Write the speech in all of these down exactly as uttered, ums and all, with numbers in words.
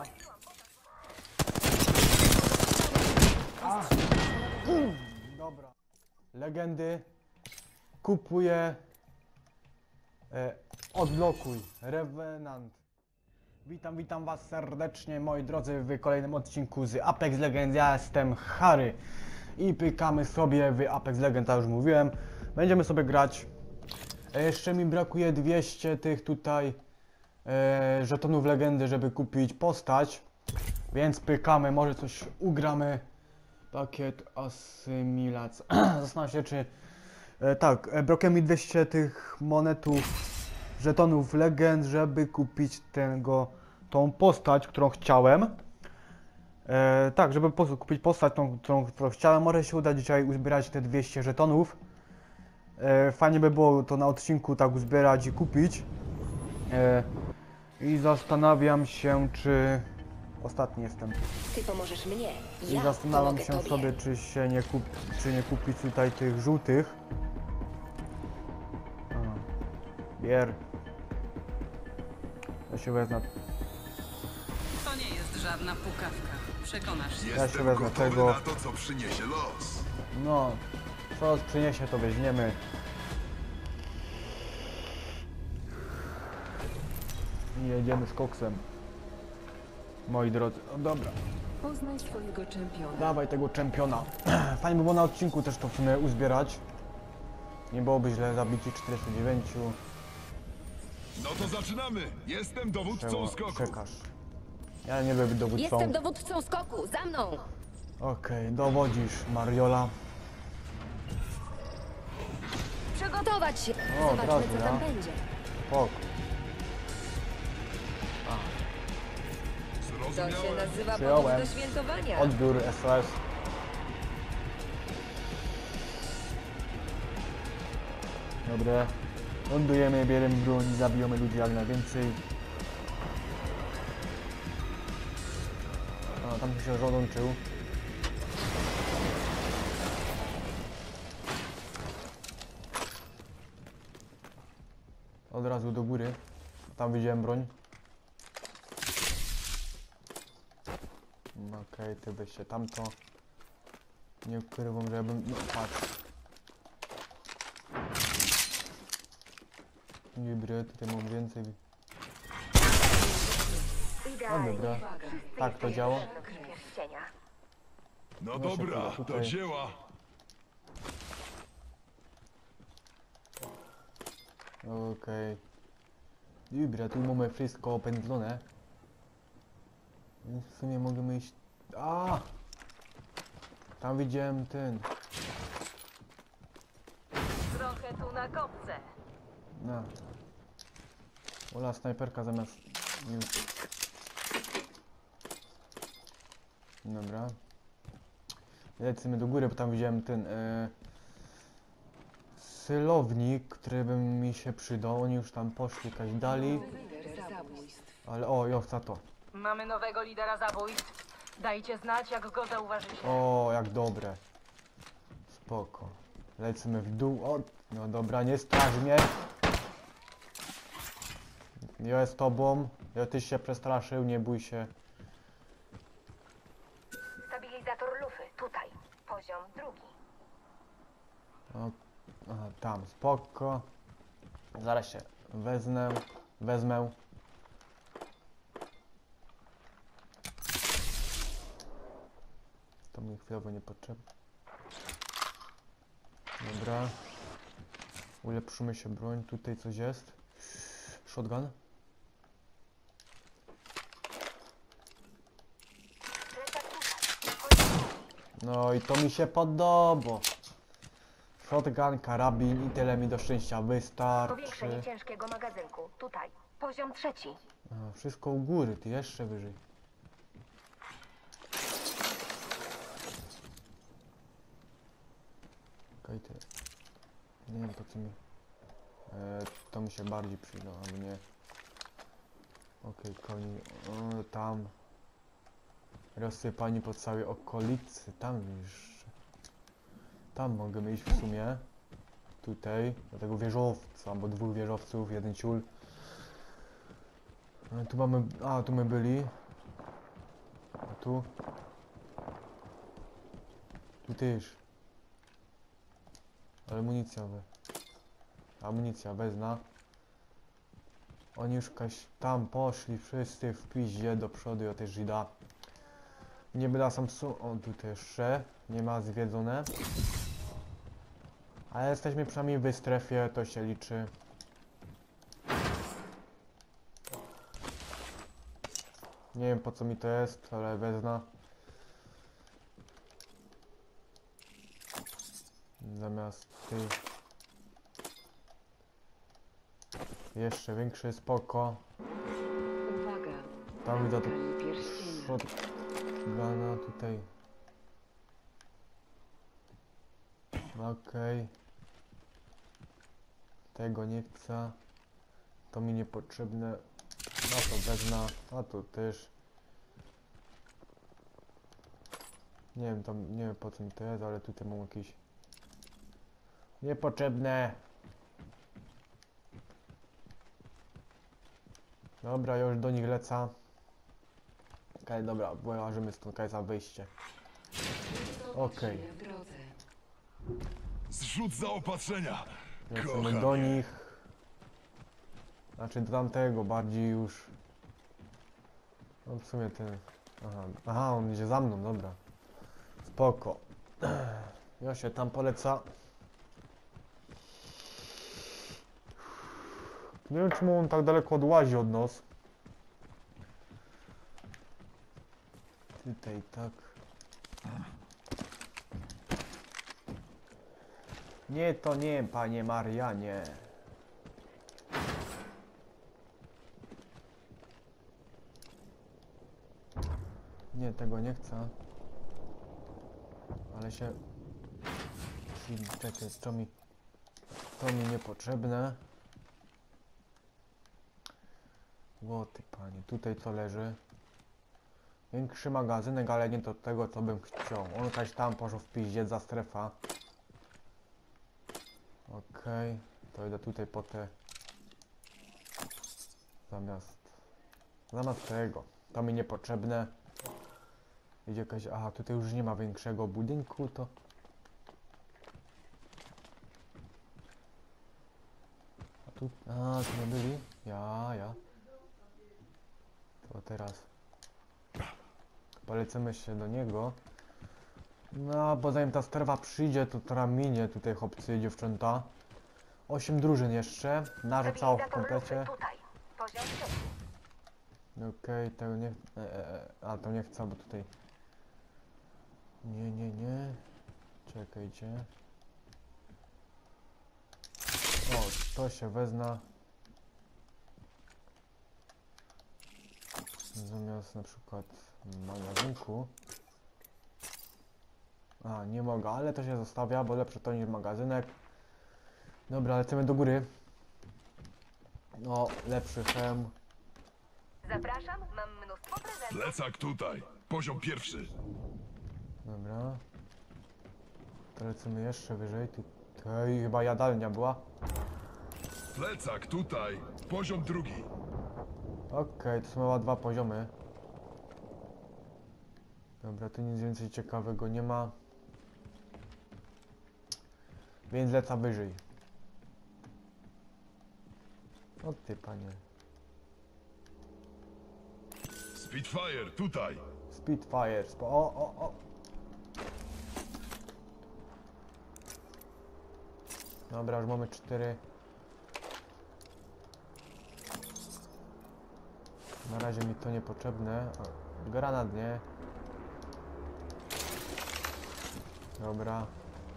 A. Dobra. Legendy. Kupuję. E, odblokuj. Revenant. Witam, witam was serdecznie, moi drodzy, w kolejnym odcinku z Apex Legends. Ja jestem Harry i pykamy sobie w Apex Legends, tak już mówiłem. Będziemy sobie grać. E, jeszcze mi brakuje dwieście tych tutaj e, żetonów legendy, żeby kupić postać. Więc pykamy, może coś ugramy. Pakiet asymilacji. Zastanawiam się, czy... E, tak, e, brakuje mi dwieście tych monetów, żetonów legend, żeby kupić tego, tą postać, którą chciałem. E, tak, żeby po, kupić postać, tą, którą, którą chciałem. Może się uda dzisiaj uzbierać te dwieście żetonów. E, fajnie by było to na odcinku tak uzbierać i kupić. E, I zastanawiam się, czy... Ostatni jestem. Ty pomożesz mnie. I Ja zastanawiam pomogę się tobie. sobie, czy się nie kup, czy nie kupić tutaj tych żółtych. A, bier. Ja się wezmę. To nie jest żadna pukawka. Przekonasz się. Ja się Jestem wezmę gotowy tego. na to, co przyniesie los. No, co przyniesie, to weźmiemy. I jedziemy z koksem. Moi drodzy, no dobra. Poznaj swojego czempiona. Dawaj tego czempiona. Fajnie by było na odcinku też to w sumie uzbierać. Nie byłoby źle zabici czterdziestu dziewięciu. No to zaczynamy. Jestem dowódcą Przeło- skoku. Czekasz. Ja nie byłem dowódcą. Jestem dowódcą skoku, za mną! Okej, dowodzisz, Mariola. Przygotować się! O, Zobaczmy, brawo, co tam ja. będzie. Pok. To się Zrozumiałem. nazywa Przyjąłem. powód do świętowania. Odbiór S O S. Dobre. Lądujemy, bierzemy broń i zabijamy ludzi jak najwięcej. A, tam się rozłączył. Od razu do góry. Tam widziałem broń. Okej, okay, ty weź się tamto. Nie ukrywam, że ja bym... No, patrz. Dobra, tutaj mam więcej. No dobra. Tak to działa. No Proszę, dobra, tutaj. do dzieła. Okej. Dobra, tu mamy wszystko opędzlone. Więc w sumie możemy iść... A! Tam widziałem ten... Trochę tu na kopce. No. Ola snajperka zamiast... Nie. Dobra. Lecimy do góry, bo tam widziałem ten... E... Sylownik, który by mi się przydał. Oni już tam poszli, jakaś dali. Ale o, jo, za to. Mamy nowego lidera zabójstw. Dajcie znać, jak go zauważycie. O, jak dobre. Spoko. Lecimy w dół. O, no dobra, nie straż mnie. Ja jest tobą. Ja tyś się przestraszył, nie bój się. Stabilizator lufy, tutaj. Poziom drugi. O, aha, tam, spoko. Zaraz się wezmę. Wezmę. To mi chwilowo nie potrzebne. Dobra. Ulepszymy się broń. Tutaj coś jest. Shotgun. No i to mi się podoba. Shotgun, karabin i tyle mi do szczęścia wystarczy. Powiększenie ciężkiego magazynku, tutaj. Poziom trzeci. Aha, wszystko u góry, ty jeszcze wyżej. Okej, tyle. Nie wiem po co mi... E, to mi się bardziej przyda, albo nie. Okej, koni... O, tam... Rozsypani po całej okolicy, tam jeszcze. Tam mogę iść w sumie. Tutaj, do tego wieżowca, albo dwóch wieżowców, jeden ciul. E, tu mamy... A, tu my byli. tu. Tu też. Ale amunicja we. Amunicja wezna. Oni już kaś tam poszli wszyscy w piździe do przodu, ja też idę. Nie będę sam su... O, tu też jeszcze. Nie ma zwiedzone. Ale jesteśmy przynajmniej w strefie, to się liczy. Nie wiem po co mi to jest, ale wezna. Zamiast tych... Jeszcze większy spoko. Uwaga! Tam widzę to... Kali pierścienia. Shotguna tutaj. Okej. Tego nie chcę. To mi niepotrzebne. No to wezna. A tu też. Nie wiem tam, nie wiem po co mi to jest, ale tutaj mam jakieś niepotrzebne. Dobra, ja już do nich lecę. Okej, dobra, wyłażymy stąd, kaj za wyjście. Okej. W drodze. Zrzut zaopatrzenia. Lecimy Kocham do je. nich. Znaczy do tamtego, bardziej już. No w sumie ten... Aha, aha, on idzie za mną, dobra. Spoko. Ja się tam poleca. Nie wiem czemu on tak daleko odłazi od nas. Tutaj tak. Nie, to nie, panie Marianie. Nie, tego nie chcę. Ale się... Czekaj, to mi... To mi niepotrzebne. O ty panie, tutaj co leży? Większy magazynek, ale nie do tego co bym chciał. On kaś tam poszł w piździe za strefa. Okej, okay. To idę tutaj po te... Zamiast... Zamiast tego. To mi niepotrzebne. Idzie jakaś... Aha, tutaj już nie ma większego budynku, to... A tu... A, tu nie byli? Ja, ja. To teraz... Polecimy się do niego. No, bo zanim ta strefa przyjdzie, to teraz minie tutaj chłopcy i dziewczęta. Osiem drużyn jeszcze. Narzucało w Stabilizator komplecie. lufy tutaj. Poziom trzeci. Okej, okay, tego nie... E, e, a, to nie chcę, bo tutaj... Nie, nie, nie. Czekajcie. O, to się wezna. Zamiast na przykład magazynku. A, nie mogę, ale to się zostawia, bo lepsze to niż magazynek. Dobra, lecimy do góry. No, lepszy hem. Zapraszam, mam mnóstwo prezentów. Plecak tutaj. Poziom pierwszy. Dobra. To lecimy jeszcze wyżej. Tutaj chyba jadalnia była. Plecak tutaj. Poziom drugi. Okej, okay, to są chyba dwa poziomy. Dobra, tu nic więcej ciekawego nie ma. Więc lecę wyżej. O ty panie. Spitfire tutaj. Spitfire, spo... O, o, o! Dobra, już mamy cztery. Na razie mi to niepotrzebne. O, granat nie. Dobra.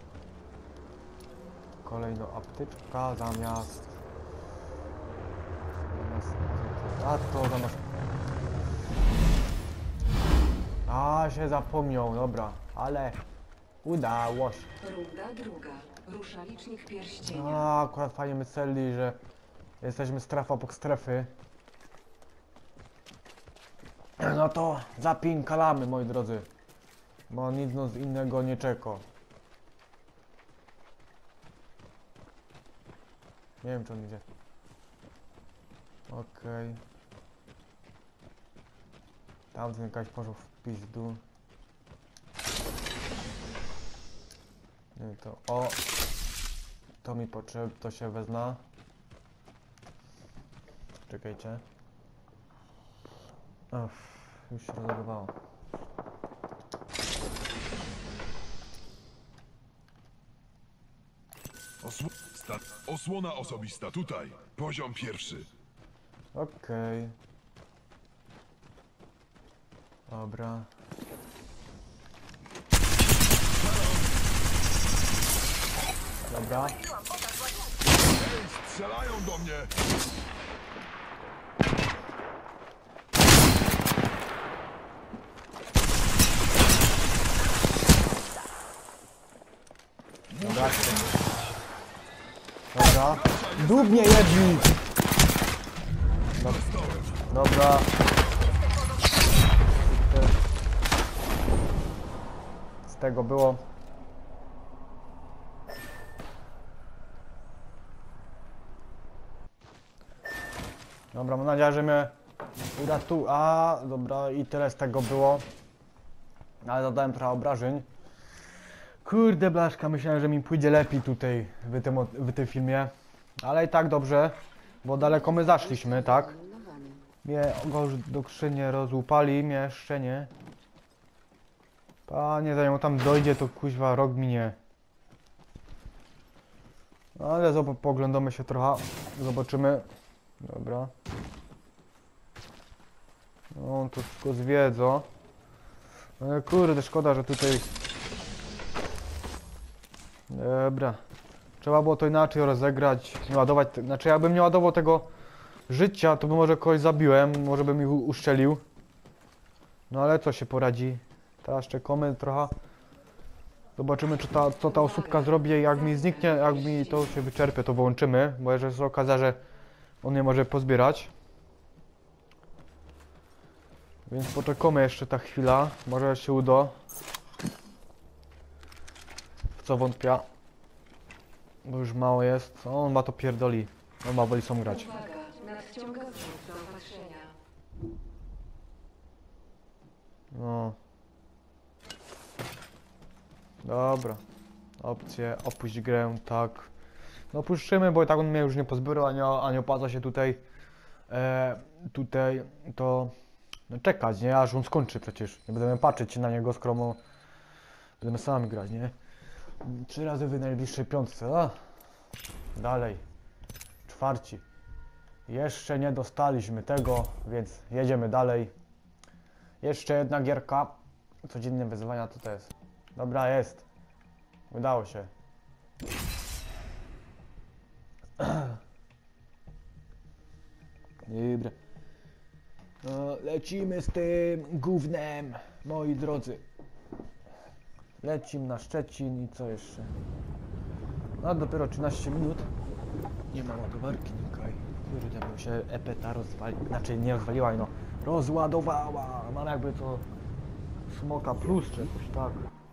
Kolejna apteczka zamiast... zamiast... A to zamiast... A się zapomniał, dobra, ale udało się. Runda druga. Rusza licznik pierścienia. A, akurat fajnie myśleli, że jesteśmy strefa obok strefy. No to zapinkalamy, moi drodzy. Bo nic nas innego nie czeka. Nie wiem, czy on idzie. Okej. Okay. Tamten jakaś poszło w pizdu. Nie, to o. To mi potrzeb, to się wezna. Czekajcie. Uff, już się rozładowało. Osł sta osłona osobista, tutaj. Poziom pierwszy. Okej. Dobra. Dobra. Ej, strzelają do mnie! Dobra. Dobra. Dubnie jedni! Dobra. Z tego było. Dobra, mam nadzieję, że mnie uratu... A, dobra, i tyle z tego było. Ale zadałem trochę obrażeń. Kurde blaszka, myślałem, że mi pójdzie lepiej tutaj w tym, w tym filmie. Ale i tak dobrze, bo daleko my zaszliśmy, tak? Eliminowany. Mnie go do skrzynie rozłupali, mnie jeszcze nie. Panie, zanim on tam dojdzie, to kuźwa rok minie. Ale zob- poglądamy się trochę, zobaczymy. Dobra. No, on to wszystko zwiedza. Ale kurde, szkoda, że tutaj... Dobra. Trzeba było to inaczej rozegrać, nie ładować... te- Znaczy, jakbym nie ładował tego życia, to by może kogoś zabiłem, może bym ich u- uszczelił. No ale co się poradzi? Teraz czekamy trochę. Zobaczymy, czy ta, co ta osóbka zrobi, jak mi zniknie, jak mi to się wyczerpie, to wyłączymy, bo jeżeli się okaże, że on nie może pozbierać. Więc poczekamy jeszcze ta chwila, może się uda. W co wątpię. Bo już mało jest. O, on ma to pierdoli. On ma woli są grać. Uwaga, nadciąga zrzut zaopatrzenia. No. Dobra. Opcje, opuść grę, tak. No puszczymy, bo i tak on mnie już nie pozbierał, a nie, a nie opłaca się tutaj e, tutaj to no, czekać, nie? Aż on skończy przecież. Nie będziemy patrzeć na niego, skoro mu- będziemy sami grać, nie? Trzy razy w najbliższej piątce, a? Dalej. Czwarci. Jeszcze nie dostaliśmy tego, więc jedziemy dalej. Jeszcze jedna gierka. Codziennie wyzwania to to jest. Dobra, jest. Udało się. Dobra. No, lecimy z tym gównem, moi drodzy. Lecimy na Szczecin i co jeszcze? No dopiero trzynaście minut. Nie ma ładowarki, nikaj. Kurde, bo się epeta rozwali. Znaczy nie rozwaliła, no. Rozładowała. Mam jakby to Smoka Plus czy jakoś tak.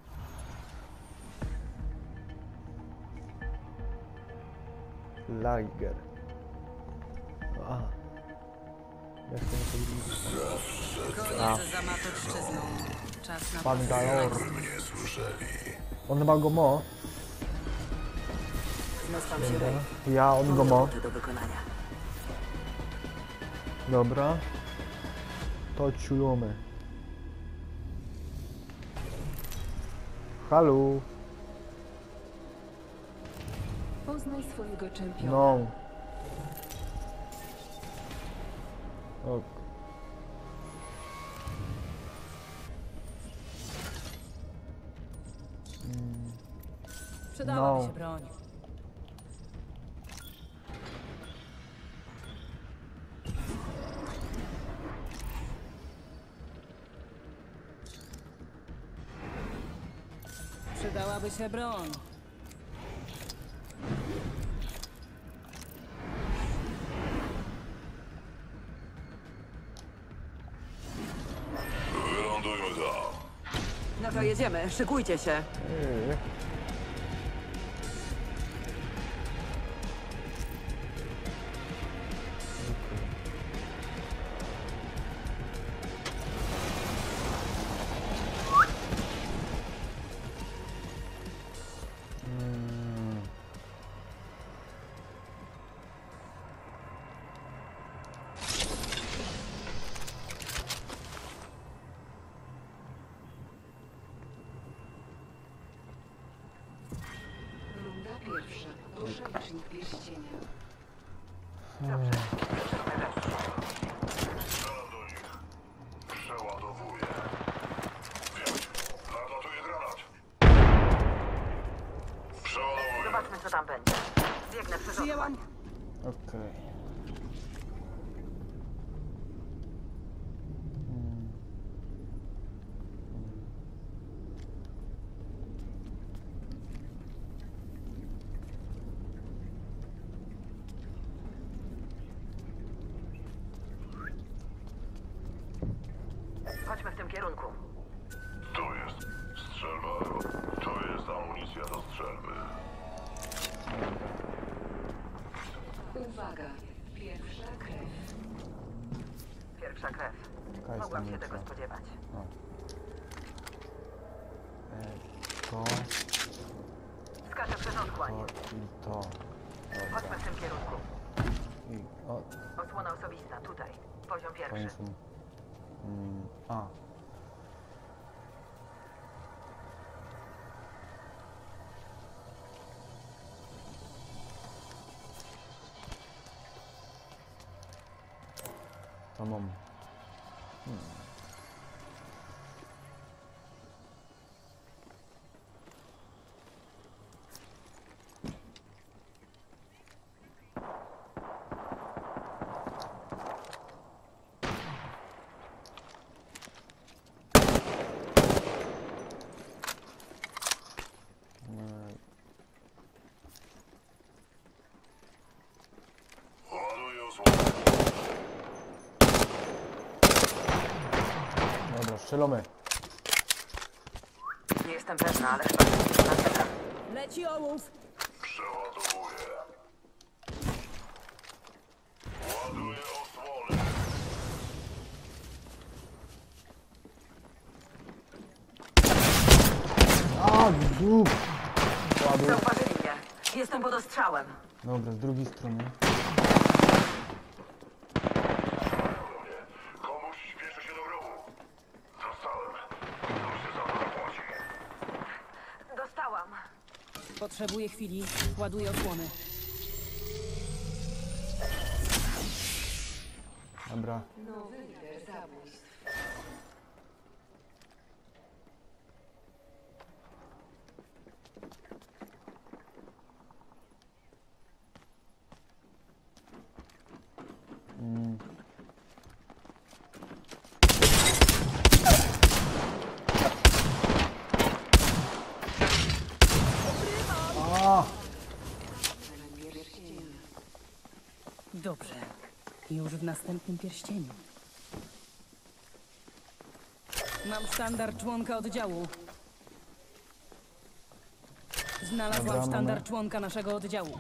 Liger. A. Jak to nie Koniec z amatorszczyzną. Czas na Bangalore. profesjonalizm. On ma go mo. Ja on go mo. Dobra. To ciulamy. Halo. Poznaj swojego czempiona. No. Ok. Przydałaby No. się broń. Przydałaby się broń. Wylądujmy tam. No to jedziemy, szykujcie się. Yy. Przelicznik pierścienia. Strzelam do nich. Przeładowuję. Wziąć. Nadlatuję granat. Przeładowuję. Zobaczmy, co tam będzie. Biegnę przerzucać. Okej. Chodźmy w tym kierunku. Tu jest strzelba. Tu jest amunicja do strzelby. Uwaga. Pierwsza krew. Pierwsza krew. Jaka jest Mogłam się amunicja? tego spodziewać. E, to, Skaczę przez otchłań. to i to. Dobra. Chodźmy w tym kierunku. I, o, Osłona osobista, tutaj. Poziom to pierwszy. nie są... Mm, a. To mam. Hmm. Ładuję osłonę. Dobra, strzelamy. Nie jestem pewna, ale chyba to jest na Leci ołów! Przeładowuję. Ładuję osłonę. A, dup! Padł. Zauważyli mnie. Jestem pod ostrzałem. Dobra, z drugiej strony. Komuś śpieszy się do grobu. Dostałem. Ktoś się za to zapłaci. Dostałam. Potrzebuję chwili. Ładuję osłony. Dobra. Nowy lider zabójstw. Mm. A! Dobrze. Już w następnym pierścieniu. Mam sztandar członka oddziału. Znalazłam Dobra, sztandar mamy. członka naszego oddziału.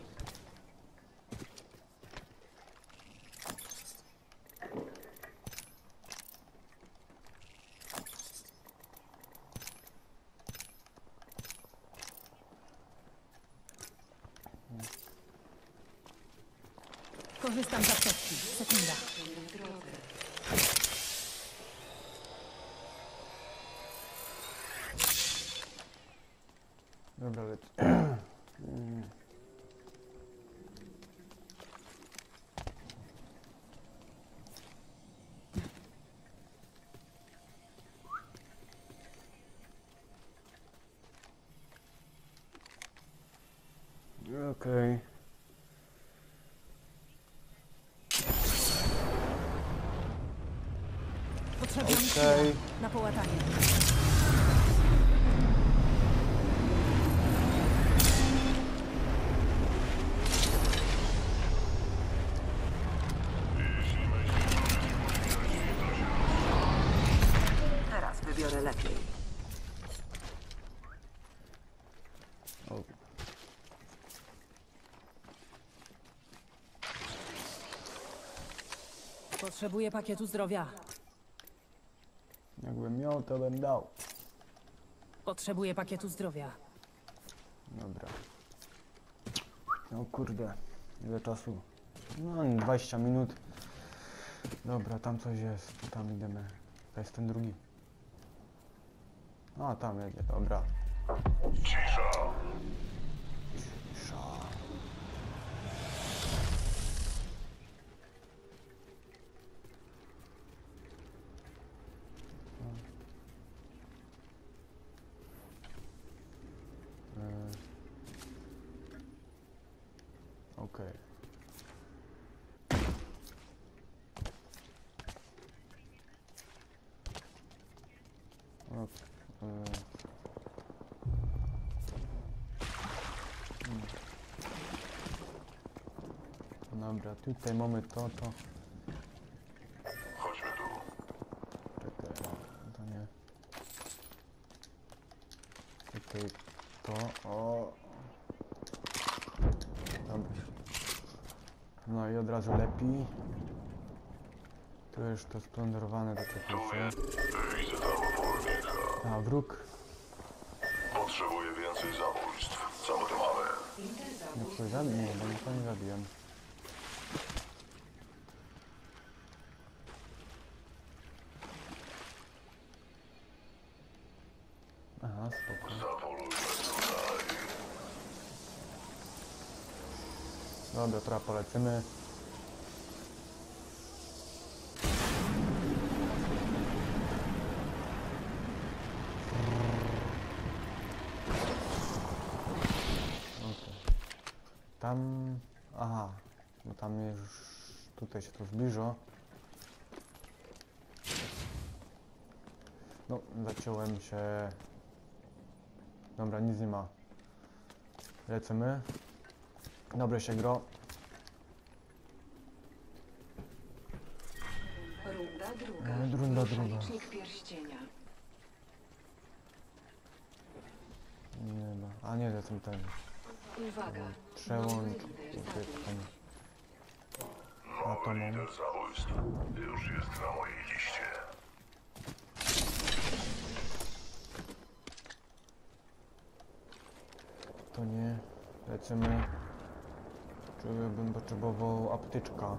Korzystam z apteczki. Sekunda. Dobra, leć. Mm. Okej. Potrzebuję Okej. na połatanie. Teraz wybiorę lepiej. O. Potrzebuję pakietu zdrowia. Jakbym miał, to bym dał. Potrzebuję pakietu zdrowia. Dobra. No kurde, ile czasu? No, dwadzieścia minut. Dobra, tam coś jest. Tam idziemy. To jest ten drugi. A, tam jedzie, dobra. Cisza. Cisza. Dobra, tutaj mamy to, to. Chodźmy tu. Czekaj, to nie. Tutaj to, o. Dobra. No i od razu lepiej. Tu już to splądrowane do tego. Widzę tam opornika. A, wróg. Potrzebuję więcej zabójstw. Co my tu mamy? Nie ktoś zabił? Nie, bo nikogo nie zabiłem. Aha, spoko. Zapolujmy tutaj. Dobra, teraz polecimy. Okay. Tam... Aha, bo tam już... Tutaj się to zbliża. No, zaciąłem się... Dobra, nic nie ma. Lecimy. Dobrze się gro. Runda druga. E, runda druga. Licznik pierścienia. Nie ma. A nie, lecę ten. Uwaga. Przełącz. Lider Tutaj, zabójstw. ten. A to Nowy mam. lider zabójstw. Już jest na mojej liście. To nie. Lecimy. Czuję, bym potrzebował aptyczka.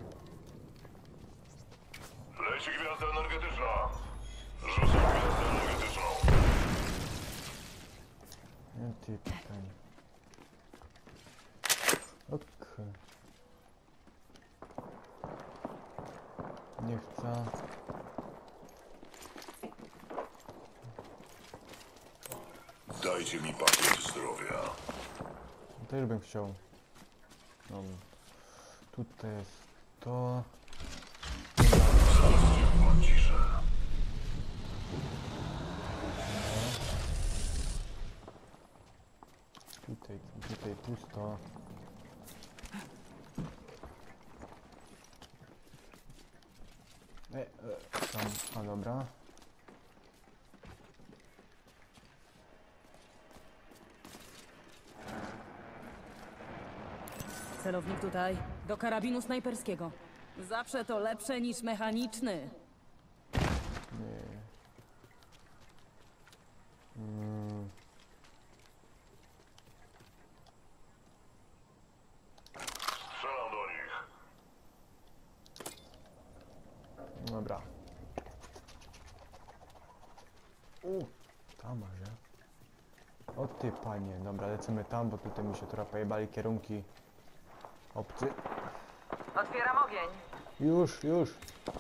Leci gwiazda energetyczna. Rzucam gwiazdę energetyczną. Nie ty ten. Okej. Nie chcę. Dajcie mi pakiet zdrowia. Też bym chciał. No. Tutaj jest to. Mam ciszę. Tutaj, tutaj pusto. E, e, tam, a dobra. Celownik tutaj. Do karabinu snajperskiego. Zawsze to lepsze niż mechaniczny. Nie. Mm. Strzelam do nich. Dobra. U, tam może. O ty panie, dobra, lecimy tam, bo tutaj mi się trochę pojebali kierunki. Obcy. Otwieram ogień. Już, już.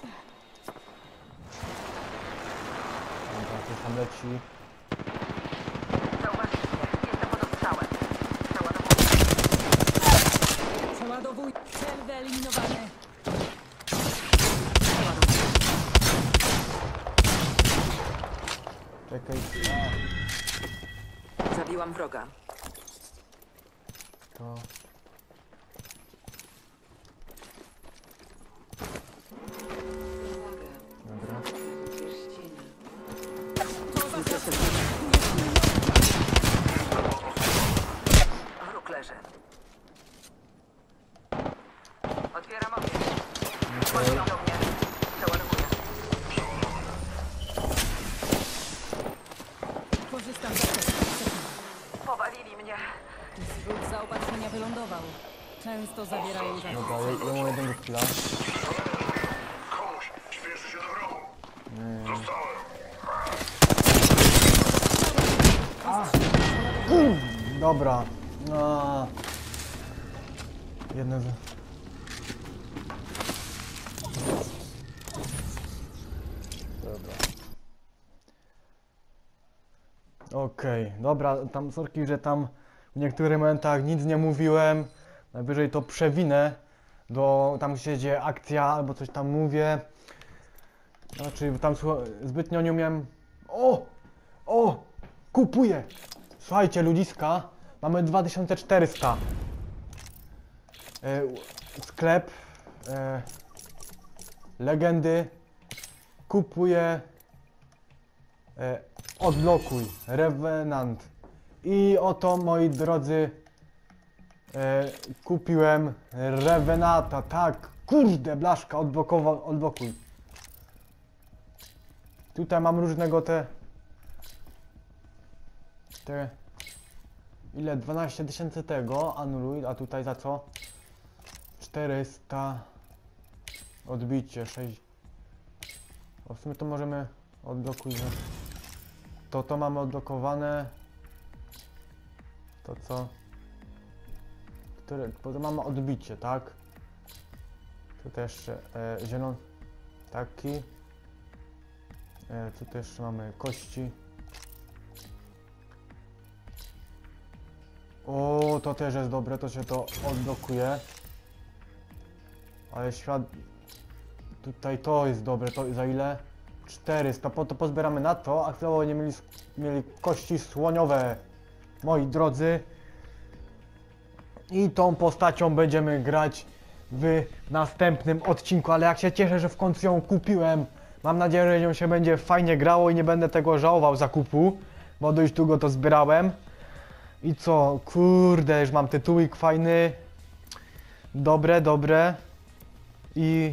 Dobra, coś tam leci. Zauważyliście. Jestem pod ostrzałem. Przeładowuję. Przeładowuj. Cel wyeliminowany. Czekaj. A, Zabiłam wroga. to. Uwaga. Dobra. Pierścienia. Wróg leży. Otwieram ogień. Chodź do mnie. Przeładowuję. Korzystam z apteki. Powalili mnie. Zrzut zaopatrzenia wylądował. Często zawierają za Dobra, ja, ja mam jednego chwila. Komuś śpieszy się do wrogu. Nie. Dostałem. Dobra. A. Jedno z... Dobra. Okej, dobra, tam sorki, że tam w niektórych momentach nic nie mówiłem. Najwyżej to przewinę do tam gdzie się dzieje akcja albo coś tam mówię. Znaczy tam słucha- zbytnio nie umiem. O! O! Kupuję! Słuchajcie ludziska, mamy dwa tysiące czterysta. E, sklep e, legendy. Kupuję e, odblokuj Revenant. I oto, moi drodzy, e, kupiłem Revenanta. Tak, kurde, blaszka, odblokował, odblokuj. Tutaj mam różnego te te ile? dwanaście tysięcy tego, anuluj, a tutaj za co? czterysta odbicie, sześć. O, w sumie to możemy odblokuj. To to mamy odblokowane. To co? Które, bo to mamy odbicie, tak? Tutaj jeszcze e, zielony taki. E, tutaj jeszcze mamy kości. O, to też jest dobre, to się to odblokuje. Ale świat... Tutaj to jest dobre, to za ile? czterysta, po to pozbieramy na to, a chwilowo nie mieli, mieli kości słoniowe, moi drodzy. I tą postacią będziemy grać w następnym odcinku, ale jak się cieszę, że w końcu ją kupiłem. Mam nadzieję, że ją się będzie fajnie grało i nie będę tego żałował zakupu, bo dość długo to zbierałem. I co? Kurde, już mam tytułik fajny. Dobre, dobre. I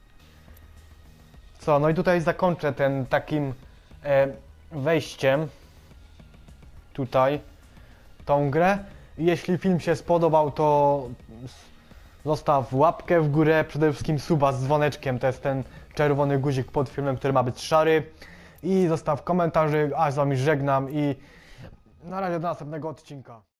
co? No i tutaj zakończę ten takim e, wejściem tutaj tą grę. I jeśli film się spodobał, to zostaw łapkę w górę, przede wszystkim suba z dzwoneczkiem, to jest ten czerwony guzik pod filmem, który ma być szary. I zostaw komentarze, a z wami żegnam i na razie do następnego odcinka.